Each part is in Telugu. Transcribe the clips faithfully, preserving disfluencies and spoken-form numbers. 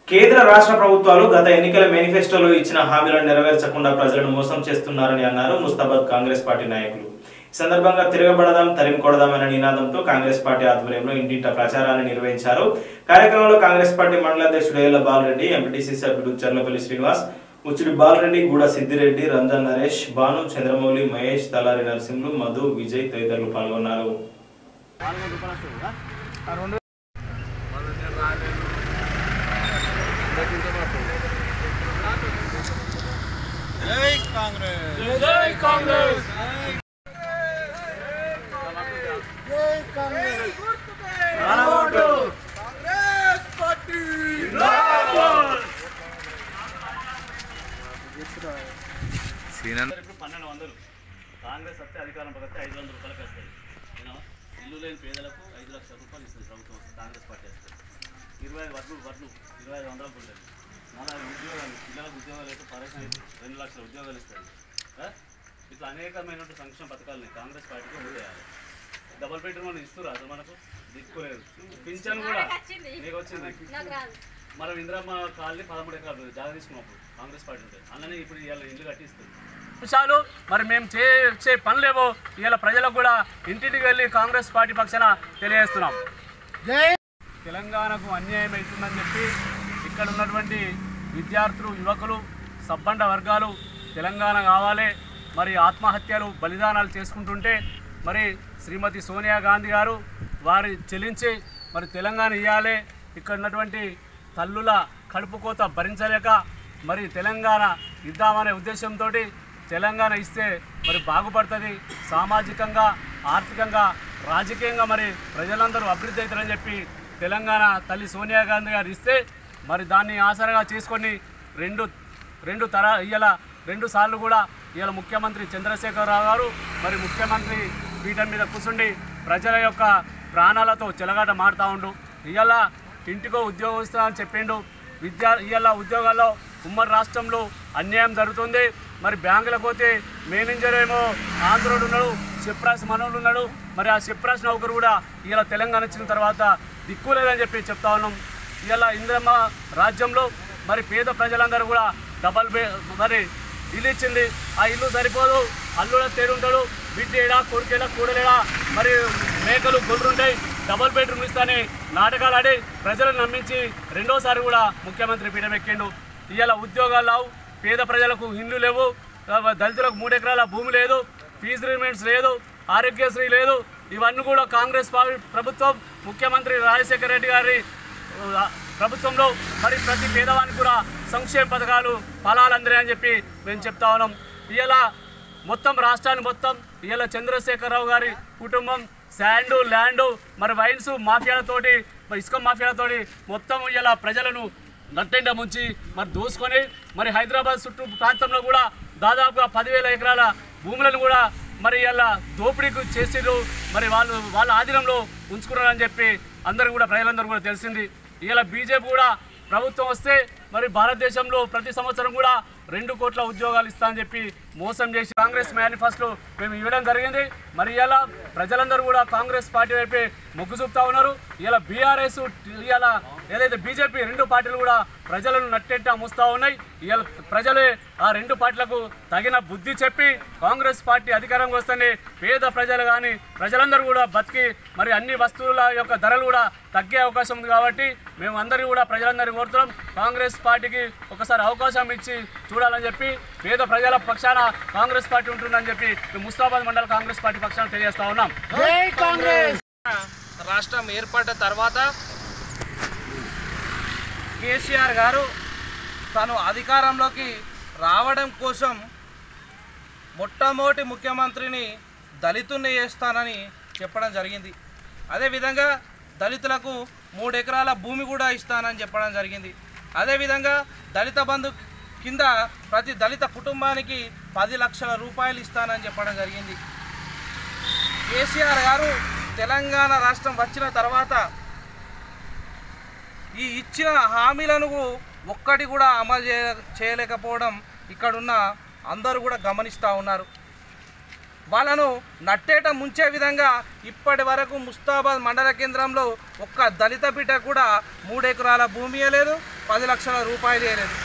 కేంద్ర రాష్ట్ర ప్రభుత్వాలు గత ఎన్నికల మేనిఫెస్టోలో ఇచ్చిన హామీలను నెరవేర్చకుండా ప్రజలను మోసం చేస్తున్నారని అన్నారు ముస్తాబాద్ కాంగ్రెస్ పార్టీ నాయకులు. ఈ సందర్భంగా తిరగబడదాం తరిమి కొడదాం అనే నినాదంతో కాంగ్రెస్ పార్టీ ఆధ్వర్యంలో ఇంటింట ప్రచారాన్ని నిర్వహించారు. కార్యక్రమంలో కాంగ్రెస్ పార్టీ మండల అధ్యక్షుడు ఏళ్ల బాలరెడ్డి, ఎంపీటీసీ సభ్యుడు చర్లపల్లి శ్రీనివాస్, ఉచ్చిడి బాలరెడ్డి, గూడ సిద్దిరెడ్డి, రంజన్ నరేష్, భాను, చంద్రమౌళి, మహేష్, తలారి నరసింహులు, మధు, విజయ్ తదితరులు పాల్గొన్నారు. జై కాంగ్రెస్ జై కాంగ్రెస్ జై కాంగ్రెస్ మనోడు కాంగ్రెస్ పార్టీ జిందాబాద్. సీనన్ ఇప్పుడు పన్నెండు వందలు కాంగ్రెస్ వస్తే అధికారం పడితే ఐదు వందల రూపాయలకు వస్తాయి. నేను ఇల్లు లేని పేదలకు ఐదు లక్షల రూపాయలు ఇస్తుంది ప్రభుత్వం. కాంగ్రెస్ పార్టీ వస్తుంది. ఇరవై ఐదు వడ్లు వడ్లు ఇరవై ఐదు వందలకు ఉంటుంది. మళ్ళీ ఉద్యోగాలు పిల్లలకు ఉద్యోగాలు అయితే పరేషన్ అయితే రెండు లక్షల ఉద్యోగాలు ఇస్తుంది. ఇట్లా అనేకమైనటువంటి సంక్షేమ పథకాలని కాంగ్రెస్ పార్టీకి అమలు చేయాలి. డబల్ బెడ్రూమ్ అని ఇస్తున్నారు, అసలు మనకు దిక్కులేదు. పింఛన్ కూడా మీకు వచ్చింది. మనం ఇందిరమ్మ కాలనీ పదమూడు ఎకరాలు జాగా తీసుకున్నప్పుడు కాంగ్రెస్ పార్టీ ఉంటుంది. అలానే ఇప్పుడు ఇవాళ ఇల్లు కట్టిస్తుంది. విషయాలు మరి మేము చేసే పనులేవో ఇవాళ ప్రజలకు కూడా ఇంటికి వెళ్ళి కాంగ్రెస్ పార్టీ పక్షాన తెలియజేస్తున్నాం. తెలంగాణకు అన్యాయం అవుతుందని చెప్పి ఇక్కడ ఉన్నటువంటి విద్యార్థులు, యువకులు, సబ్బండ వర్గాలు తెలంగాణ కావాలి, మరి ఆత్మహత్యలు, బలిదానాలు చేసుకుంటుంటే మరి శ్రీమతి సోనియా గాంధీ గారు వారి చెల్లించి మరి తెలంగాణ ఇవ్వాలి, ఇక్కడ ఉన్నటువంటి తల్లుల కడుపు కోత భరించలేక మరి తెలంగాణ ఇద్దామనే ఉద్దేశంతో తెలంగాణ ఇస్తే మరి బాగుపడుతుంది, సామాజికంగా, ఆర్థికంగా, రాజకీయంగా మరి ప్రజలందరూ అభివృద్ధి అవుతారని చెప్పి తెలంగాణ తల్లి సోనియా గాంధీ గారు ఇస్తే మరి దాన్ని ఆసరగా చేసుకొని రెండు రెండు తర ఇవాళ రెండు సార్లు కూడా ఇవాళ ముఖ్యమంత్రి చంద్రశేఖరరావు గారు మరి ముఖ్యమంత్రి పీఠం మీద కూర్చుండి ప్రజల యొక్క ప్రాణాలతో చెలగాట మాడుతూ ఉండు. ఇవాళ ఇంటికో ఉద్యోగం ఇస్తామని చెప్పిండు. విద్యా ఇవాళ ఉద్యోగాల్లో ఉమ్మడి రాష్ట్రంలో అన్యాయం జరుగుతుంది. మరి బ్యాంకులకు పోతే మేనేజర్ ఏమో ఆంధ్రుడు ఉన్నాడు, చెప్రాస్ మనోళ్ళు ఉన్నాడు. మరి ఆ చెప్రాస్ నౌకరు కూడా ఇలా తెలంగాణ వచ్చిన తర్వాత దిక్కు లేదని చెప్పి చెప్తా ఉన్నాం. ఇలా ఇందిరమ్మ రాజ్యంలో మరి పేద ప్రజలందరూ కూడా డబల్ బే మరి ఇల్లు ఇచ్చింది. ఆ ఇల్లు సరిపోదు, అల్లుడ తేడుంటాడు, బిడ్డేడా కొడుకేడా కూడలేడా, మరి మేకలు గొర్రుంటాయి, డబల్ బెడ్రూమ్ ఇస్తానే నాటకాలు ఆడి ప్రజలను నమ్మించి రెండోసారి కూడా ముఖ్యమంత్రి పీఠం ఎక్కిండు. ఇవాళ ఉద్యోగాలు లేవు, పేద ప్రజలకు ఇల్లు లేవు, దళితులకు మూడు ఎకరాల భూమి లేదు, ఫీజు రిమెంట్స్ లేదు, ఆరోగ్యశ్రీ లేదు. ఇవన్నీ కూడా కాంగ్రెస్ ప్రభుత్వం ముఖ్యమంత్రి రాజశేఖర రెడ్డి గారి ప్రభుత్వంలో మరి ప్రతి పేదవానికి కూడా సంక్షేమ పథకాలు ఫలాలు అందినాయని చెప్పి మేము చెప్తా ఉన్నాం. ఇలా మొత్తం రాష్ట్రాన్ని మొత్తం ఇలా చంద్రశేఖరరావు గారి కుటుంబం శాండు, ల్యాండు, మరి వైన్స్ మాఫియాలతోటి, మరి ఇసుక మాఫియాలతోటి మొత్తం ఇలా ప్రజలను నట్టెండ ముంచి మరి దోసుకొని మరి హైదరాబాద్ చుట్టూ ప్రాంతంలో కూడా దాదాపుగా పదివేల ఎకరాల భూములను కూడా మరి ఇలా దోపిడీకి చేసిరు. మరి వాళ్ళు వాళ్ళ ఆధీనంలో ఉంచుకున్నారని చెప్పి అందరూ కూడా ప్రజలందరూ కూడా తెలిసింది. ఇలా బీజేపీ కూడా ప్రభుత్వం వస్తే మరి భారతదేశంలో ప్రతి సంవత్సరం కూడా రెండు కోట్ల ఉద్యోగాలు ఇస్తా అని చెప్పి మోసం చేసి కాంగ్రెస్ మేనిఫెస్టో మేము ఇవ్వడం జరిగింది. మరి ఇలా ప్రజలందరూ కూడా కాంగ్రెస్ పార్టీ వైపే మొగ్గు చూపుతా ఉన్నారు. ఇలా బీఆర్ఎస్ ఇలా ఏదైతే బీజేపీ రెండు పార్టీలు కూడా ప్రజలను నట్టెట్ట మూస్తూ ఉన్నాయి. ఇలా ప్రజలే ఆ రెండు పార్టీలకు తగిన బుద్ధి చెప్పి కాంగ్రెస్ పార్టీ అధికారంగా వస్తేనే పేద ప్రజలు కానీ ప్రజలందరూ కూడా బతికి మరి అన్ని వస్తువుల యొక్క ధరలు కూడా తగ్గే అవకాశం ఉంది. కాబట్టి మేము అందరూ కూడా ప్రజలందరినీ కోరుతున్నాం, కాంగ్రెస్ పార్టీకి ఒకసారి అవకాశం ఇచ్చి చూడాలని చెప్పి పేద ప్రజల పక్షాన కాంగ్రెస్ పార్టీ ఉంటుందని చెప్పి ముస్తాబాద్ మండల కాంగ్రెస్ పార్టీ పక్షాన తెలియజేస్తా ఉన్నాం. రాష్ట్రం ఏర్పడ్డ తర్వాత కేసీఆర్ గారు తను అధికారంలోకి రావడం కోసం మొట్టమొదటి ముఖ్యమంత్రిని దళితుల్ని చేస్తానని చెప్పడం జరిగింది. అదేవిధంగా దళితులకు మూడు ఎకరాల భూమి కూడా ఇస్తానని చెప్పడం జరిగింది. అదేవిధంగా దళిత బంధు కింద ప్రతి దళిత కుటుంబానికి పది లక్షల రూపాయలు ఇస్తానని చెప్పడం జరిగింది. కేసీఆర్ గారు తెలంగాణ రాష్ట్రం వచ్చిన తర్వాత ఈ ఇచ్చిన హామీలను ఒక్కటి కూడా అమలు చేయ చేయలేకపోవడం ఇక్కడున్న అందరూ కూడా గమనిస్తూ ఉన్నారు. వాళ్ళను నట్టేట ముంచే విధంగా ఇప్పటి వరకు ముస్తాబాద్ మండల కేంద్రంలో ఒక్క దళిత బిడ్డ కూడా మూడు ఎకరాల భూమి లేదు, పది లక్షల రూపాయలు వేయలేదు.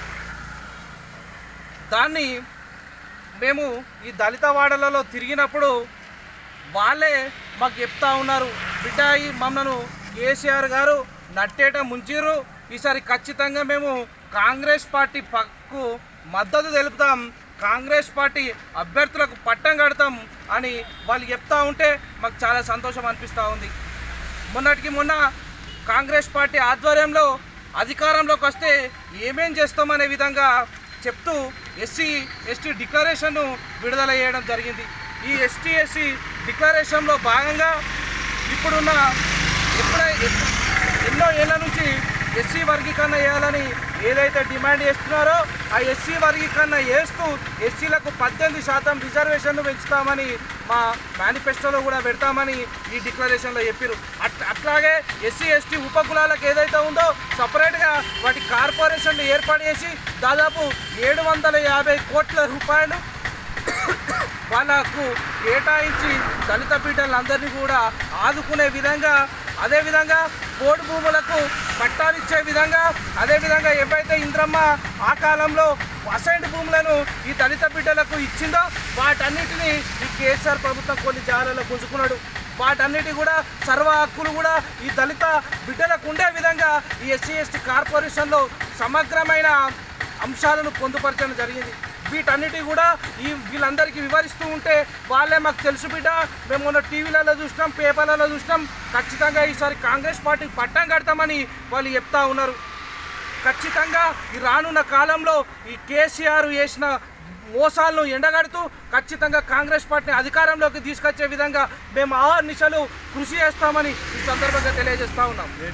దాన్ని మేము ఈ దళిత వాడలలో తిరిగినప్పుడు వాళ్ళే మాకు చెప్తా ఉన్నారు, బిడ్డ ఈ మమ్మల్ని కేసీఆర్ గారు నట్టేట ముంచిర్రు, ఈసారి ఖచ్చితంగా మేము కాంగ్రెస్ పార్టీ పక్కు మద్దతు తెలుపుతాం, కాంగ్రెస్ పార్టీ అభ్యర్థులకు పట్టం కడతాం అని వాళ్ళు చెప్తా ఉంటే మాకు చాలా సంతోషం అనిపిస్తూ ఉంది. మొన్నటికి మొన్న కాంగ్రెస్ పార్టీ ఆధ్వర్యంలో అధికారంలోకి వస్తే ఏమేం చేస్తామనే విధంగా చెప్తూ ఎస్సీ ఎస్టీ డిక్లరేషన్ను విడుదల చేయడం జరిగింది. ఈ ఎస్టీ ఎస్సీ డిక్లరేషన్లో భాగంగా ఇప్పుడున్న ఎప్పుడై ఎన్నో ఏళ్ళ నుంచి ఎస్సీ వర్గీకరణ చేయాలని ఏదైతే డిమాండ్ చేస్తున్నారో ఆ ఎస్సీ వర్గీకరణ చేస్తూ ఎస్సీలకు పద్దెనిమిది శాతం రిజర్వేషన్లు పెంచుతామని మా మేనిఫెస్టోలో కూడా పెడతామని ఈ డిక్లరేషన్లో చెప్పారు. అట్ అట్లాగే ఎస్సీ ఎస్టీ ఉపకులాలకు ఏదైతే ఉందో సపరేట్గా వాటి కార్పొరేషన్లు ఏర్పాటు చేసి దాదాపు ఏడు వందల యాభై కోట్ల రూపాయలు వాళ్ళకు కేటాయించి దళిత బిడ్డలందరినీ కూడా ఆదుకునే విధంగా, అదేవిధంగా పోడు భూములకు పట్టాలిచ్చే విధంగా, అదేవిధంగా ఏవైతే ఇంద్రమ్మ ఆ కాలంలో అసైన్డ్ భూములను ఈ దళిత బిడ్డలకు ఇచ్చిందో వాటన్నిటినీ ఈ కేసీఆర్ ప్రభుత్వం కొన్ని జాగాలలో గుంజుకున్నాడు. వాటన్నిటి కూడా సర్వ హక్కులు కూడా ఈ దళిత బిడ్డలకు ఉండే విధంగా ఈ ఎస్సీ ఎస్టీ కార్పొరేషన్లో సమగ్రమైన అంశాలను పొందుపరచడం జరిగింది. వీటన్నిటి కూడా ఈ వీళ్ళందరికీ వివరిస్తూ ఉంటే వాళ్ళే మాకు తెలుసు బిడ్డ, మేము మొన్న టీవీలలో చూసినాం, పేపర్లలో చూసినాం, ఖచ్చితంగా ఈసారి కాంగ్రెస్ పార్టీకి పట్టం కడతామని వాళ్ళు చెప్తా ఉన్నారు. ఖచ్చితంగా ఈ రానున్న కాలంలో ఈ కేసీఆర్ చేసిన మోసాలను ఎండగడుతూ ఖచ్చితంగా కాంగ్రెస్ పార్టీని అధికారంలోకి తీసుకొచ్చే విధంగా మేము ఆహర్నిశలు కృషి చేస్తామని ఈ సందర్భంగా తెలియజేస్తా ఉన్నాం.